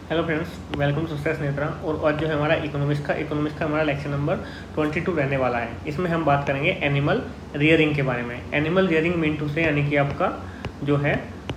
Hello friends, welcome to success Netra. और आज जो है हमारा इकोनॉमिक्स का हमारा लेक्चर नंबर 22 रहने वाला है। इसमें हम बात करेंगे एनिमल रियरिंग के बारे में। एनिमल रियरिंग मीन टू से यानी कि आपका जो है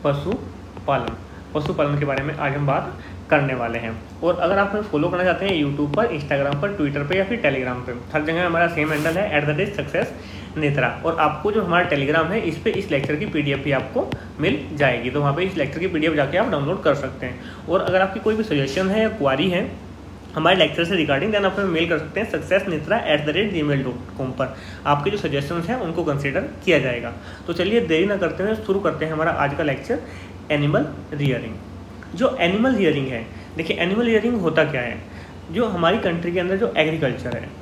पशुपालन के बारे में आज हम बात करने वाले हैं। और अगर आप हमें फॉलो करना चाहते हैं यूट्यूब पर, इंस्टाग्राम पर, ट्विटर पर या फिर टेलीग्राम पर, हर जगह हमारा सेम हैंडल है @सक्सेस नेत्रा। और आपको जो हमारा टेलीग्राम है इस पे इस लेक्चर की पीडीएफ भी आपको मिल जाएगी, तो वहाँ पे इस लेक्चर की पीडीएफ जाके आप डाउनलोड कर सकते हैं। और अगर आपकी कोई भी सजेशन है या क्वारी है हमारे लेक्चर से रिगार्डिंग, देन आप हमें मेल कर सकते हैं successnetra@gmail.com पर। आपके जो सजेशंस हैं उनको कंसीडर किया जाएगा। तो चलिए देरी ना करते हुए शुरू करते हैं हमारा आज का लेक्चर, एनिमल रियरिंग। जो एनिमल रियरिंग है, देखिए एनिमल रियरिंग होता क्या है। जो हमारी कंट्री के अंदर जो एग्रीकल्चर है,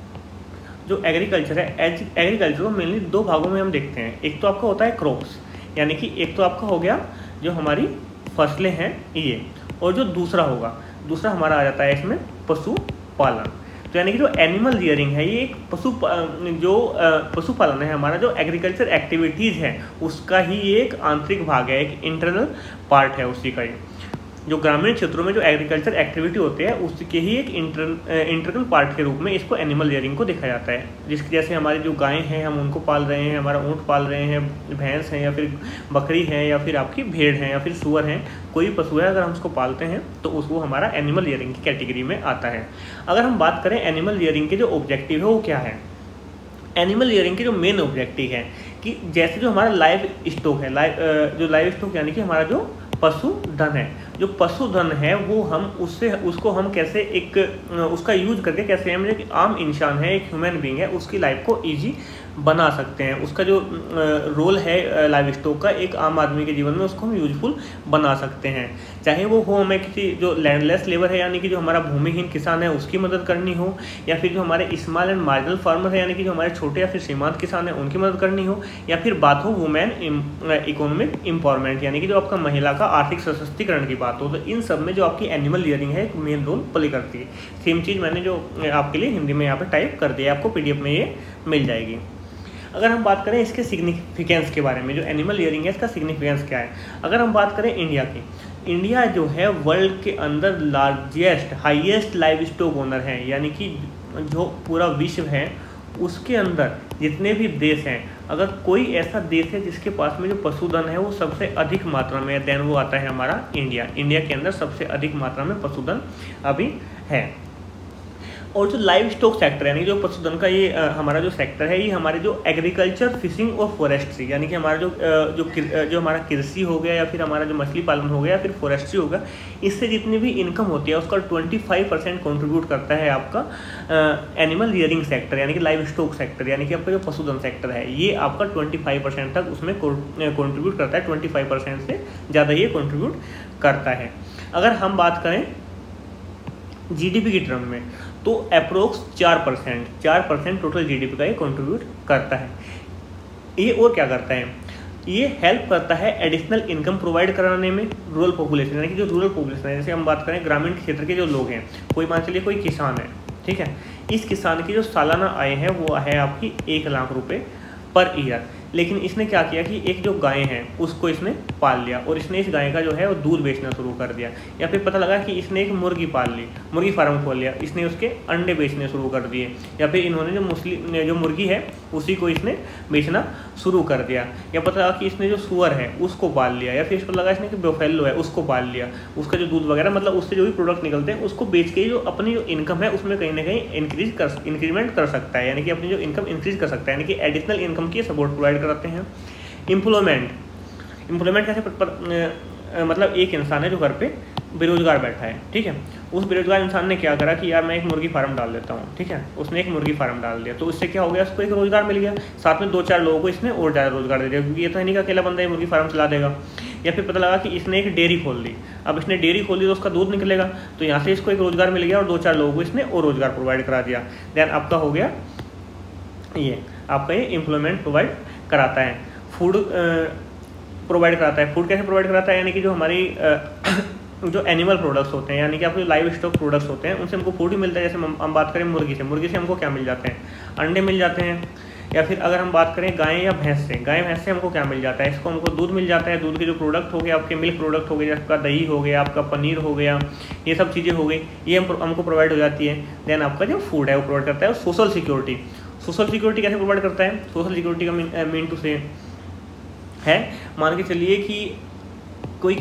एग्रीकल्चर को मेनली दो भागों में हम देखते हैं। एक तो आपका होता है क्रॉप्स, यानी कि एक तो आपका हो गया जो हमारी फसलें हैं ये, और जो दूसरा हमारा आ जाता है इसमें पशुपालन। तो यानी कि जो एनिमल रियरिंग है ये एक पशुपालन है, हमारा जो एग्रीकल्चर एक्टिविटीज़ है उसका ही एक आंतरिक भाग है, एक इंटरनल पार्ट है उसी का ही। जो ग्रामीण क्षेत्रों में जो एग्रीकल्चर एक्टिविटी होती है उसके ही एक इंटरनल पार्ट के रूप में इसको एनिमल रियरिंग को देखा जाता है। जिसकी जैसे हमारी जो गायें हैं हम उनको पाल रहे हैं, हमारा ऊँट पाल रहे हैं, भैंस हैं या फिर बकरी है या फिर आपकी भेड़ है या फिर सूअर है, कोई पशु है, अगर हम उसको पालते हैं तो उसको हमारा एनिमल रियरिंग की कैटेगरी में आता है। अगर हम बात करें एनिमल रियरिंग के जो ऑब्जेक्टिव है वो क्या है। एनिमल रियरिंग के जो मेन ऑब्जेक्टिव है कि जैसे जो हमारा लाइव स्टॉक है, लाइव स्टॉक यानी कि हमारा जो पशुधन है, जो पशुधन है वो हम उसको हम कैसे उसका यूज करके कैसे हम एक आम इंसान है, एक ह्यूमन बीइंग है, उसकी लाइफ को इजी बना सकते हैं। उसका जो रोल है लाइव स्टॉक का एक आम आदमी के जीवन में, उसको हम यूजफुल बना सकते हैं। चाहे वो हो हमें किसी जो लैंडलेस लेबर है यानी कि जो हमारा भूमिहीन किसान है उसकी मदद करनी हो, या फिर जो हमारे स्मॉल एंड मार्जिनल फार्मर है यानी कि जो हमारे छोटे या फिर सीमांत किसान है उनकी मदद करनी हो, या फिर बात हो वुमेन इकोनॉमिक एम्पावरमेंट यानी कि जो आपका महिला का आर्थिक सशक्तिकरण की बात हो, तो इन सब में जो आपकी एनिमल रियरिंग है एक मेन रोल प्ले करती है। सेम चीज़ मैंने जो आपके लिए हिंदी में यहाँ पे टाइप कर दिया, आपको पीडीएफ में ये मिल जाएगी। अगर हम बात करें इसके सिग्निफिकेंस के बारे में, जो एनिमल रियरिंग है इसका सिग्निफिकेंस क्या है। अगर हम बात करें इंडिया की, इंडिया जो है वर्ल्ड के अंदर हाईएस्ट लाइव स्टॉक ओनर है, यानी कि जो पूरा विश्व है उसके अंदर जितने भी देश हैं, अगर कोई ऐसा देश है जिसके पास में जो पशुधन है वो सबसे अधिक मात्रा में है, देन वो आता है हमारा इंडिया। इंडिया के अंदर सबसे अधिक मात्रा में पशुधन अभी है। और जो लाइव स्टॉक सेक्टर यानी जो पशुधन का ये हमारा जो सेक्टर है, ये हमारे जो एग्रीकल्चर, फिशिंग और फॉरेस्ट्री यानी कि हमारा जो हमारा कृषि हो गया या फिर हमारा जो मछली पालन हो गया या फिर फॉरेस्ट्री होगा, इससे जितनी भी इनकम होती है उसका 25% कंट्रीब्यूट करता है आपका एनिमल रियरिंग सेक्टर यानी कि लाइव स्टॉक सेक्टर यानी कि आपका जो पशुधन सेक्टर है ये आपका 25% तक उसमें कंट्रीब्यूट करता है। 25% से ज़्यादा ये कंट्रीब्यूट करता है। अगर हम बात करें जीडीपी की टर्म में तो अप्रोक्स 4% टोटल जीडीपी का ये कंट्रीब्यूट करता है। ये और क्या करता है, ये हेल्प करता है एडिशनल इनकम प्रोवाइड कराने में रूरल पॉपुलेशन यानी कि जो रूरल पॉपुलेशन है, जैसे हम बात करें ग्रामीण क्षेत्र के जो लोग हैं, कोई मान चलिए कोई किसान है, ठीक है, इस किसान की जो सालाना आय है वो है आपकी 1 लाख रुपये पर ईयर। लेकिन इसने क्या किया कि एक जो गाय है उसको इसने पाल लिया और इसने इस गाय का जो है वो दूध बेचना शुरू कर दिया, या फिर पता लगा कि इसने एक मुर्गी पाल ली, मुर्गी फार्म खोल लिया, इसने उसके अंडे बेचने शुरू कर दिए, या फिर इन्होंने जो मुर्गी है उसी को इसने बेचना शुरू कर दिया, या पता लगा कि इसने जो सुअर है उसको पाल लिया, या फिर इस पर लगा इसने कि बफेलो है उसको पाल लिया, उसका जो दूध वगैरह मतलब उससे जो भी प्रोडक्ट निकलते हैं उसको बेच के जो अपनी जो इनकम है उसमें कहीं ना कहीं इंक्रीमेंट कर सकता है, यानी कि अपनी जो इनकम इंक्रीज कर सकता है, यानी कि एडिशनल इनकम की सपोर्ट प्रोवाइड कराते हैं। एम्प्लॉयमेंट कैसे मतलब एक इंसान है जो घर पे बेरोजगार बैठा है, ठीक है, उस बेरोजगार इंसान ने क्या करा कि यार मैं एक मुर्गी फार्म डाल देता हूँ, ठीक है, उसने एक मुर्गी फार्म डाल दिया, तो इससे क्या हो गया, उसको एक रोजगार मिल गया, साथ में 2-4 लोगों को इसने और ज़्यादा रोजगार दे दिया, क्योंकि ये तो है नहीं कि अकेला बंदा ये मुर्गी फार्म चला देगा। या फिर पता लगा कि इसने एक डेयरी खोल दी, अब इसने डेयरी खोल दी तो उसका दूध निकलेगा, तो यहाँ से इसको एक रोजगार मिल गया और 2-4 लोगों को इसने और रोजगार प्रोवाइड करा दिया। देन आपका हो गया ये आपका ये एम्प्लॉयमेंट प्रोवाइड कराता है। फूड प्रोवाइड कराता है। फूड कैसे प्रोवाइड कराता है, यानी कि जो हमारी जो एनिमल प्रोडक्ट्स होते हैं यानी कि आपके जो लाइव स्टॉक प्रोडक्ट्स होते हैं उनसे हमको फूड ही मिलता है। जैसे हम बात करें मुर्गी से हमको क्या मिल जाते हैं, अंडे मिल जाते हैं, या फिर अगर हम बात करें गाय या भैंस से, गाय भैंस से हमको क्या मिल जाता है, इसको हमको दूध मिल जाता है। दूध के जो प्रोडक्ट हो गए आपके, मिल्क प्रोडक्ट हो गए, जैसे आपका दही हो गया, आपका पनीर हो गया, ये सब चीज़ें हो गई, ये हमको प्रोवाइड हो जाती है। देन आपका जो फूड है वो प्रोवाइड करता है। सोशल सिक्योरिटी, सोशल सिक्योरिटी कैसे प्रोवाइड करता है? सोशल सिक्योरिटी का मीन टू से है, मान के चलिए कि कोई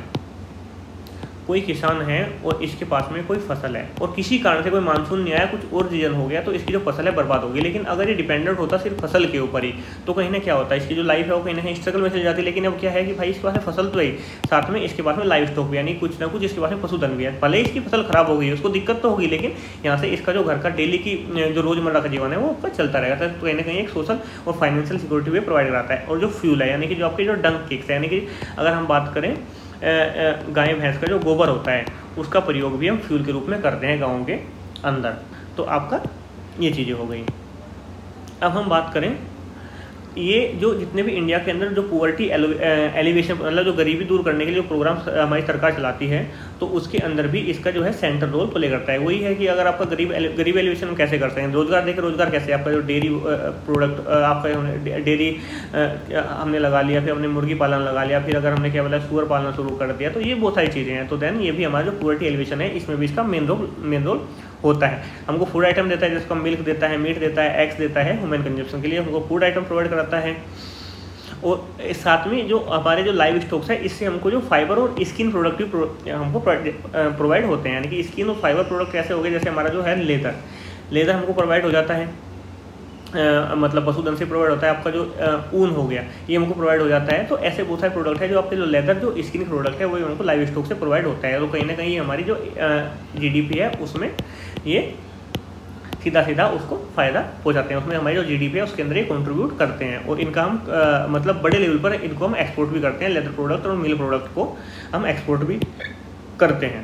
किसान है और इसके पास में कोई फसल है और किसी कारण से कोई मानसून नहीं आया, कुछ और रीजन हो गया, तो इसकी जो फसल है बर्बाद होगी। लेकिन अगर ये डिपेंडेंट होता सिर्फ फसल के ऊपर ही, तो कहीं ना क्या होता है, इसकी जो लाइफ है वो कहीं ना कहीं स्ट्रगल में चल जाती है। लेकिन अब क्या है कि भाई इसके पास फसल तो है, साथ में इसके पास में लाइफ स्टॉक भी, यानी कुछ ना कुछ इसके पास में पशुधन भी है। भले इसकी फसल खराब हो गई, उसको दिक्कत तो होगी, लेकिन यहाँ से इसका जो घर का डेली की जो रोजमर्रा का जीवन है वो आपका चलता रहेगा। तो कहीं ना कहीं एक सोशल और फाइनेंशियल सिक्योरिटी भी प्रोवाइड कराता है। और जो फ्यूल है, यानी कि जो आपके जो डंक किक्स है, यानी कि अगर हम बात करें गाय भैंस का जो गोबर होता है उसका प्रयोग भी हम फ्यूल के रूप में करते हैं गाँव के अंदर। तो आपका ये चीज़ें हो गई। अब हम बात करें ये जो जितने भी इंडिया के अंदर जो पुअर्टी एलिवेशन, मतलब जो गरीबी दूर करने के लिए जो प्रोग्राम हमारी सरकार चलाती है, तो उसके अंदर भी इसका जो है सेंट्रल रोल प्ले करता है। वही है कि अगर आपका गरीब एलिवेशन कैसे कर सकते हैं, रोजगार देखें, रोजगार कैसे, आपका जो डेयरी प्रोडक्ट, आपका डेयरी हमने लगा लिया, फिर हमने मुर्गी पालन लगा लिया, फिर अगर हमने क्या बोला सुअर पालना शुरू कर दिया, तो ये बहुत सारी चीज़ें हैं। तो देन ये भी हमारा जो पुअर्टी एलिवेशन है इसमें भी इसका मेन रोल होता है। हमको फूड आइटम देता है, जिसको मिल्क देता है, मीट देता है, एग्स देता है ह्यूमन कंजप्शन के लिए, हमको फूड आइटम प्रोवाइड कराता है। और साथ में जो हमारे जो लाइव स्टॉक्स है, इससे हमको जो फाइबर और स्किन प्रोडक्ट भी हमको प्रोवाइड होते हैं। यानी कि स्किन और फाइबर प्रोडक्ट कैसे हो गए, जैसे हमारा जो है लेदर हमको प्रोवाइड हो जाता है, मतलब पशुधन से प्रोवाइड होता है। आपका जो ऊन हो गया ये हमको प्रोवाइड हो जाता है। तो ऐसे बहुत सारे प्रोडक्ट है जो आपके जो लेदर जो स्किन प्रोडक्ट है वो हमको लाइव स्टॉक से प्रोवाइड होता है। तो कहीं ना कहीं हमारी जो जीडीपी है उसमें ये सीधा उसको फ़ायदा पहुंचाते हैं, उसमें हमारी जो जीडीपी है उसके अंदर ये कंट्रीब्यूट करते हैं। और इनका हम मतलब बड़े लेवल पर इनको हम एक्सपोर्ट भी करते हैं, लेदर प्रोडक्ट और मिल प्रोडक्ट को हम एक्सपोर्ट भी करते हैं।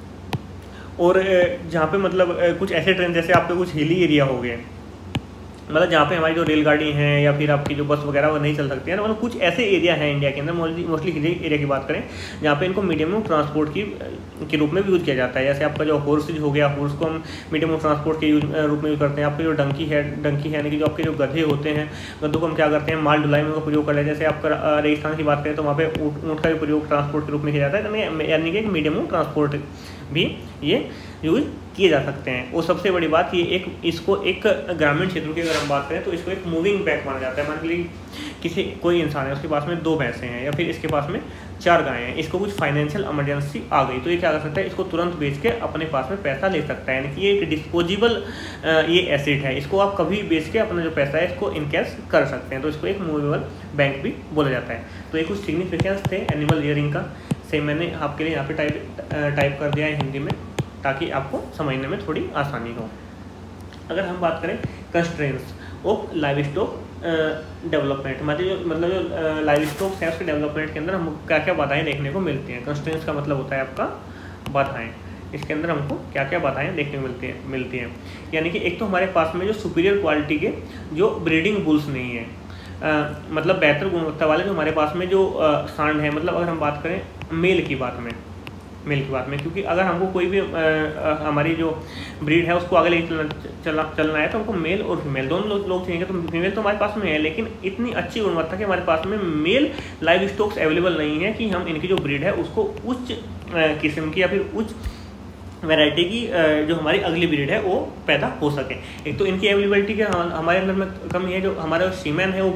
और जहाँ पे मतलब कुछ ऐसे ट्रेन, जैसे आपके कुछ हिली एरिया हो गए, मतलब जहाँ पे हमारी जो रेलगाड़ी हैं या फिर आपकी जो बस वगैरह वो नहीं चल सकती है ना, मतलब कुछ ऐसे एरिया हैं इंडिया के अंदर, मोस्टली हिली एरिया की बात करें, जहाँ पे इनको मीडियम ऑफ ट्रांसपोर्ट के रूप में भी यूज़ किया जाता है। जैसे आपका जो हॉर्सेज हो गया, हॉर्स को हम मीडियम ऑफ ट्रांसपोर्ट के रूप में यूज़ करते हैं। आपके जो डंकी है यानी कि जो आपके जो गधे होते हैं, गधों को हम क्या करते हैं, माल ढुलाई में प्रयोग करते हैं। जैसे आपका रेगिस्तान की बात करें तो वहाँ पे ऊँट का भी प्रयोग ट्रांसपोर्ट के रूप में किया जाता है, यानी कि एक मीडियम ऑफ ट्रांसपोर्ट भी ये यूज किए जा सकते हैं। और सबसे बड़ी बात ये इसको एक ग्रामीण क्षेत्र की अगर हम बात करें तो इसको एक मूविंग बैक माना जाता है। मान लीजिए कोई इंसान है, उसके पास में 2 भैंसें हैं या फिर इसके पास में 4 गायें हैं, इसको कुछ फाइनेंशियल इमरजेंसी आ गई तो ये क्या कर सकता है, इसको तुरंत बेच के अपने पास में पैसा ले सकता है। यानी कि ये एक डिस्पोजेबल ये एसेट है, इसको आप कभी बेच के अपना जो पैसा है इसको इनकैश कर सकते हैं। तो इसको एक मूवेबल बैंक भी बोला जाता है। तो ये कुछ सिग्निफिकेंस थे एनिमल रियरिंग का। सेम मैंने आपके लिए यहाँ पे टाइप कर दिया है हिंदी में, ताकि आपको समझने में थोड़ी आसानी हो। अगर हम बात करें constraints of livestock development, मतलब जो लाइव स्टॉक है उसके डेवलपमेंट के अंदर हमको क्या क्या बाधाएं देखने को मिलती हैं। कंस्ट्रेंट्स का मतलब होता है आपका बाधाएं, इसके अंदर हमको क्या क्या बाधाएं देखने को मिलती हैं। यानी कि एक तो हमारे पास में जो सुपीरियर क्वालिटी के जो ब्रीडिंग बुल्स नहीं है, मतलब बेहतर गुणवत्ता वाले जो हमारे पास में जो सांड है, मतलब अगर हम बात करें मेल की बात में, क्योंकि अगर हमको कोई भी हमारी जो ब्रीड है उसको आगे लेके चलना है तो हमको मेल और फीमेल दोनों लोग चाहिए। तो फीमेल तो हमारे पास में है, लेकिन इतनी अच्छी गुणवत्ता के हमारे पास में मेल लाइव स्टॉक्स अवेलेबल नहीं है कि हम इनकी जो ब्रीड है उसको उच्च किस्म की या फिर उच्च वैरायटी की जो हमारी अगली ब्रीड है वो पैदा हो सके। एक तो इनकी अवेलेबिलिटी के हमारे अंदर में कमी है। जो हमारा सीमेन है वो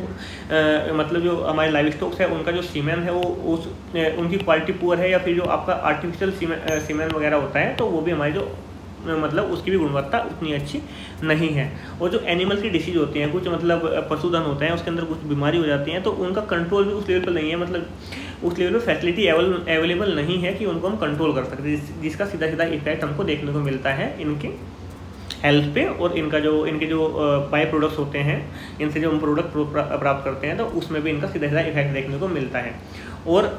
मतलब जो हमारे लाइव स्टॉक्स है उनका जो सीमेन है वो उनकी क्वालिटी पुअर है, या फिर जो आपका आर्टिफिशियल सीमेन वगैरह होता है तो वो भी हमारी जो मतलब उसकी भी गुणवत्ता उतनी अच्छी नहीं है। और जो एनिमल की डिसीज होती हैं, कुछ मतलब पशुधन होते हैं उसके अंदर कुछ बीमारी हो जाती हैं, तो उनका कंट्रोल भी उस लेवल पर नहीं है, मतलब उस लेवल पर फैसिलिटी अवेलेबल नहीं है कि उनको हम कंट्रोल कर सकते, जिसका सीधा इफेक्ट हमको देखने को मिलता है इनके हेल्थ पे। और इनके जो बाई प्रोडक्ट्स होते हैं, इनसे जो हम प्रोडक्ट प्राप्त करते हैं तो उसमें भी इनका सीधा इफेक्ट देखने को मिलता है। और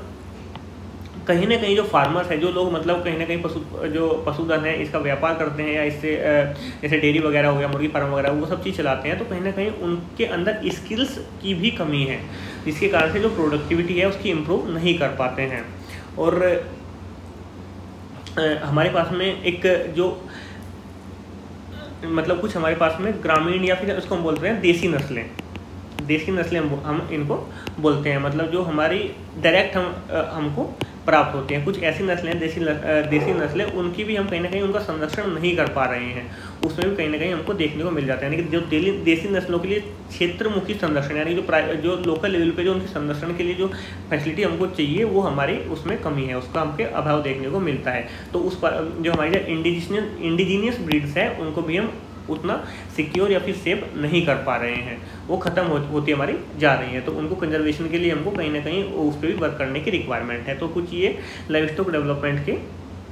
कहीं ना कहीं जो फार्मर्स है, जो लोग मतलब कहीं ना कहीं पशुधन है इसका व्यापार करते हैं, या इससे जैसे डेयरी वगैरह हो गया, मुर्गी फार्म वगैरह, वो सब चीज़ चलाते हैं, तो कहीं ना कहीं उनके अंदर स्किल्स की भी कमी है, जिसके कारण से जो प्रोडक्टिविटी है उसकी इम्प्रूव नहीं कर पाते हैं। और हमारे पास में एक जो मतलब कुछ हमारे पास में ग्रामीण या फिर उसको हम बोलते हैं देसी नस्लें, देसी नस्लें हम इनको बोलते हैं, मतलब जो हमारी डायरेक्ट हमको प्राप्त होती हैं। कुछ ऐसी नस्लें देसी नस्लें उनकी भी हम कहीं ना कहीं उनका संरक्षण नहीं कर पा रहे हैं, उसमें भी कहीं ना कहीं हमको देखने को मिल जाता है। यानी कि जो देसी नस्लों के लिए क्षेत्रमुखी संरक्षण, यानी जो लोकल लेवल पे जो उनके संरक्षण के लिए जो फैसिलिटी हमको चाहिए वो हमारी उसमें कमी है, उसका हमके अभाव देखने को मिलता है। तो उस पर जो हमारी इंडिजीनियस ब्रीड्स हैं उनको भी हम उतना सिक्योर या फिर सेफ नहीं कर पा रहे हैं, वो ख़त्म होती हमारी जा रही है। तो उनको कंजर्वेशन के लिए हमको कहीं ना कहीं उस पर भी वर्क करने की रिक्वायरमेंट है। तो कुछ ये लाइव स्टॉक डेवलपमेंट के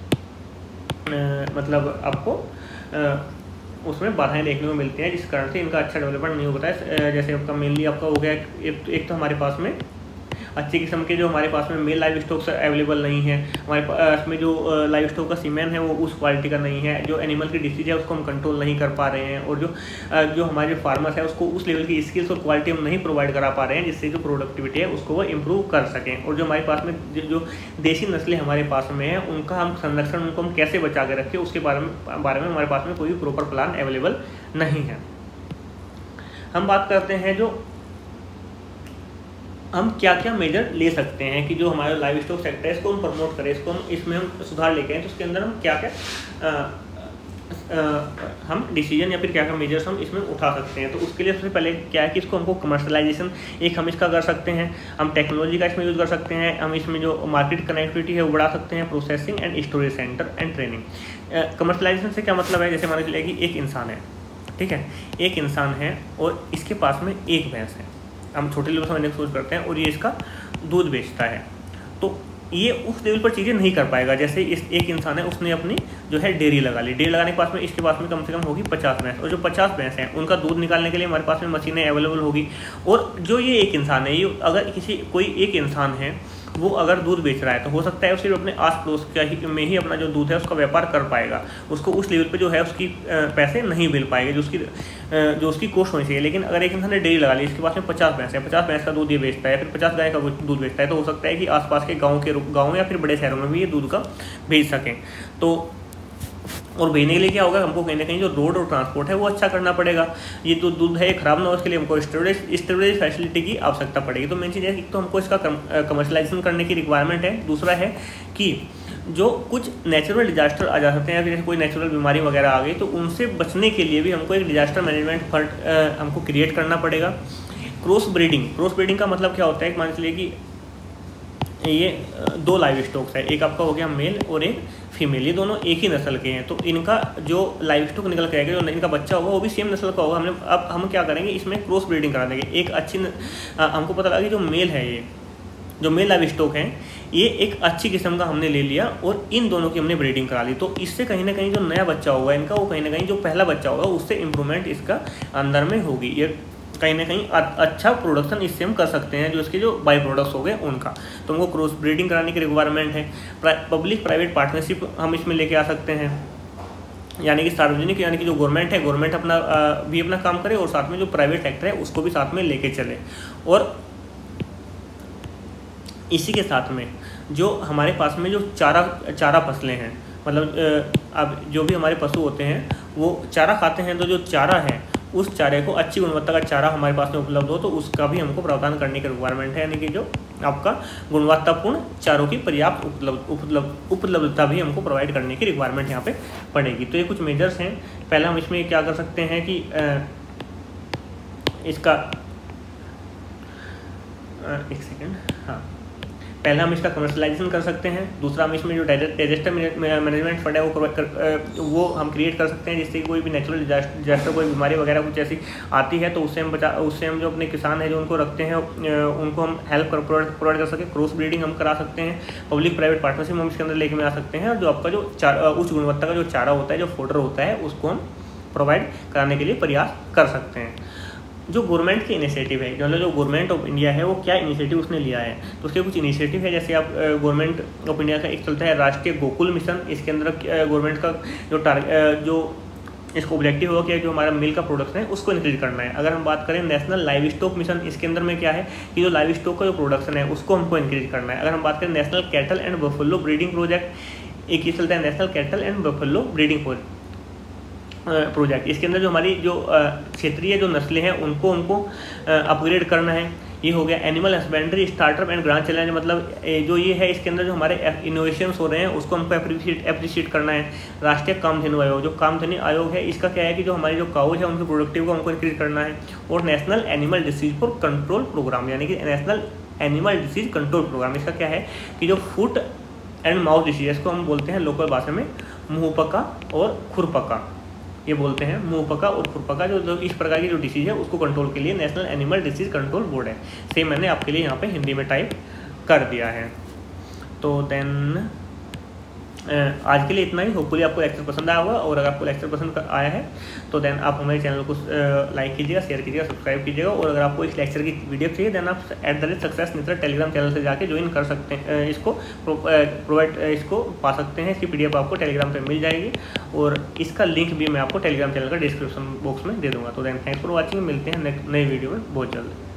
मतलब आपको उसमें बाधाएं देखने को मिलती हैं, जिस कारण से इनका अच्छा डेवलपमेंट नहीं हो पाता है। जैसे आपका मेनली आपका हो गया एक तो हमारे पास में अच्छे किस्म के जो हमारे पास में मेल लाइव स्टॉक्स अवेलेबल नहीं है, हमारे पास में जो लाइव स्टॉक का सीमेन है वो उस क्वालिटी का नहीं है, जो एनिमल की डिसीज है उसको हम कंट्रोल नहीं कर पा रहे हैं, और जो हमारे फार्मर्स है उसको उस लेवल की स्किल्स और क्वालिटी हम नहीं प्रोवाइड करा पा रहे हैं जिससे जो प्रोडक्टिविटी है उसको वो इम्प्रूव कर सकें। और जो हमारे पास में जो देसी नस्लें हमारे पास में है उनका हम संरक्षण, उनको हम कैसे बचा के रखें उसके बारे में हमारे पास में कोई प्रॉपर प्लान अवेलेबल नहीं है। हम बात करते हैं जो हम क्या क्या मेजर ले सकते हैं कि जो हमारा लाइव स्टॉक सेक्टर है इसको हम प्रमोट करें, इसमें हम सुधार लेके आए, तो उसके अंदर हम क्या हम डिसीजन या फिर क्या क्या मेजर्स हम इसमें उठा सकते हैं। तो उसके लिए सबसे पहले क्या है कि इसको हमको कमर्शलाइजेशन हम इसका कर सकते हैं, हम टेक्नोलॉजी का इसमें यूज़ कर सकते हैं, हम इसमें जो मार्केट कनेक्टिविटी है वो बढ़ा सकते हैं, processing and storage centre and training. Commercialisation से क्या मतलब है, जैसे मान लीजिए कि एक इंसान है, ठीक है, एक इंसान है और इसके पास में एक भैंस है, हम छोटे लेवल समझने की सोच करते हैं, और ये इसका दूध बेचता है। तो ये उस लेवल पर चीज़ें नहीं कर पाएगा। जैसे इस एक इंसान है उसने अपनी जो है डेयरी लगा ली, डेयरी लगाने के पास में इसके पास में कम से कम होगी 50 भैंस, और जो 50 भैंस हैं उनका दूध निकालने के लिए हमारे पास में मशीनें अवेलेबल होगी। और जो ये एक इंसान है, ये अगर कोई एक इंसान है वो अगर दूध बेच रहा है तो हो सकता है सिर्फ अपने आस पड़ोस में ही अपना जो दूध है उसका व्यापार कर पाएगा, उसको उस लेवल पे जो है उसकी पैसे नहीं मिल पाएंगे जो उसकी कॉस्ट होनी चाहिए। लेकिन अगर एक इंसान ने डेयरी लगा ली, इसके पास में 50 भैंस है, 50 भैंस का दूध ये बेचता है, फिर 50 गाय का दूध बेचता है, तो हो सकता है कि आसपास के गाँव या फिर बड़े शहरों में भी ये दूध का बेच सकें। तो और भेजने के लिए क्या होगा, हमको कहीं ना कहीं जो रोड और ट्रांसपोर्ट है वो अच्छा करना पड़ेगा। ये जो दूध है ये खराब ना हो इसके लिए हमको स्टोरेज फैसिलिटी की आवश्यकता पड़ेगी। तो मेन चीज़ है कि तो हमको इसका कमर्शलाइजेशन करने की रिक्वायरमेंट है। दूसरा है कि जो कुछ नेचुरल डिजास्टर आ जा सकते हैं, जैसे कोई नेचुरल बीमारी वगैरह आ गई तो उनसे बचने के लिए भी हमको एक डिजास्टर मैनेजमेंट फंड हमको क्रिएट करना पड़ेगा। क्रॉस ब्रीडिंग का मतलब क्या होता है, मान चलिए कि ये दो लाइव स्टॉक्स है, एक आपका हो गया मेल और एक फीमेल, ये दोनों एक ही नस्ल के हैं, तो इनका जो लाइव स्टॉक निकल के आएगा, जो इनका बच्चा होगा वो भी सेम नस्ल का होगा। अब हम क्या करेंगे, इसमें क्रॉस ब्रीडिंग करा देंगे। एक अच्छी हमको पता लगा कि जो मेल है, ये जो मेल लाइव स्टॉक है ये एक अच्छी किस्म का हमने ले लिया और इन दोनों की हमने ब्रीडिंग करा ली। तो इससे कहीं ना कहीं जो नया बच्चा होगा इनका, वो कहीं ना कहीं जो पहला बच्चा होगा उससे इम्प्रूवमेंट इसका अंदर में होगी। ये कहीं ना कहीं अच्छा प्रोडक्शन इससे हम कर सकते हैं, जो इसके जो बाई प्रोडक्ट्स हो गए उनका। तो हमको क्रॉस ब्रीडिंग कराने की रिक्वायरमेंट है। पब्लिक प्राइवेट पार्टनरशिप हम इसमें लेके आ सकते हैं, यानी कि सार्वजनिक, यानी कि जो गवर्नमेंट है, गवर्नमेंट अपना काम करे और साथ में जो प्राइवेट सेक्टर है उसको भी साथ में लेके चले। और इसी के साथ में जो हमारे पास में जो चारा फसलें हैं, मतलब अब जो भी हमारे पशु होते हैं वो चारा खाते हैं, तो जो चारा है उस चारे को अच्छी गुणवत्ता का चारा हमारे पास में उपलब्ध हो तो उसका भी हमको प्रावधान करने की रिक्वायरमेंट है। यानी कि जो आपका गुणवत्तापूर्ण चारों की पर्याप्त उपलब्धता भी हमको प्रोवाइड करने की रिक्वायरमेंट यहाँ पे पड़ेगी। तो ये कुछ मेजर्स हैं। पहले हम इसमें क्या कर सकते हैं कि इसका एक सेकेंड, हाँ, पहला हम इसका कमर्शलाइजेशन कर सकते हैं। दूसरा हम इसमें जो डिजास्टर मैनेजमेंट फंड है वो हम क्रिएट कर सकते हैं, जिससे कोई भी नेचुरल डिजास्टर, कोई बीमारी वगैरह कुछ ऐसी आती है तो उससे हम जो अपने किसान हैं जो उनको रखते हैं उनको हम हेल्प प्रोवाइड कर सकें। क्रॉस ब्रीडिंग हम करा सकते हैं, पब्लिक प्राइवेट पार्टनरशिप हम इसके अंदर लेके में आ सकते हैं, और जो आपका जो उच्च गुणवत्ता का जो चारा होता है, जो फोडर होता है, उसको हम प्रोवाइड कराने के लिए प्रयास कर सकते हैं। जो गवर्नमेंट की इनिशिएटिव है, मतलब जो गवर्नमेंट ऑफ इंडिया है वो क्या इनिशिएटिव उसने लिया है, तो उसके कुछ इनिशिएटिव है। जैसे आप गवर्नमेंट ऑफ इंडिया का एक चलता है राष्ट्रीय गोकुल मिशन। इसके अंदर गवर्नमेंट का जो इसको ऑब्जेक्टिव होगा कि जो हमारा मिल्क का प्रोडक्शन है उसको इंक्रीज करना है। अगर हम बात करें नेशनल लाइव स्टॉक मिशन, इसके अंदर में क्या है कि जो लाइव स्टॉक का जो प्रोडक्शन है उसको हमको इंक्रीज करना है। अगर हम बात करें national cattle and buffalo breeding project, एक ये चलता है national cattle and buffalo breeding project. इसके अंदर जो हमारी जो क्षेत्रीय जो नस्लें हैं उनको अपग्रेड करना है। ये हो गया animal husbandry startup and grand challenge, मतलब जो ये है इसके अंदर जो हमारे इनोवेशंस हो रहे हैं उसको हमको अप्रिशिएट करना है। राष्ट्रीय कामधेनु आयोग, जो कामधेनु आयोग है इसका क्या है कि जो हमारी जो काउज है उनकी प्रोडक्टिव को हमको इंक्रीज करना है। और national animal disease for control programme, यानी कि national animal disease control programme, इसका क्या है कि जो फुट एंड माउथ डिसीज, इसको हम बोलते हैं लोकल भाषा में मुंहपका और खुरपका, ये बोलते हैं मुंहपका और खुरपका, जो इस प्रकार की जो डिसीज है उसको कंट्रोल के लिए national animal disease control board है। सेम मैंने आपके लिए यहाँ पे हिंदी में टाइप कर दिया है। तो देन आज के लिए इतना ही। होपफुली आपको लेक्चर पसंद आया होगा, और अगर आपको लेक्चर पसंद आया है तो देन आप हमारे चैनल को लाइक कीजिएगा, शेयर कीजिएगा, सब्सक्राइब कीजिएगा। और अगर आपको इस लेक्चर की वीडियो चाहिए देन आप @सक्सेस मित्र टेलीग्राम चैनल से जाके ज्वाइन कर सकते हैं, इसको पा सकते हैं। इसकी PDF आपको टेलीग्राम पर मिल जाएगी, और इसका लिंक भी मैं आपको टेलीग्राम चैनल का डिस्क्रिप्शन बॉक्स में दे दूँगा। तो देन थैंक्स फॉर वॉचिंग, मिलते हैं नए वीडियो में बहुत जल्द।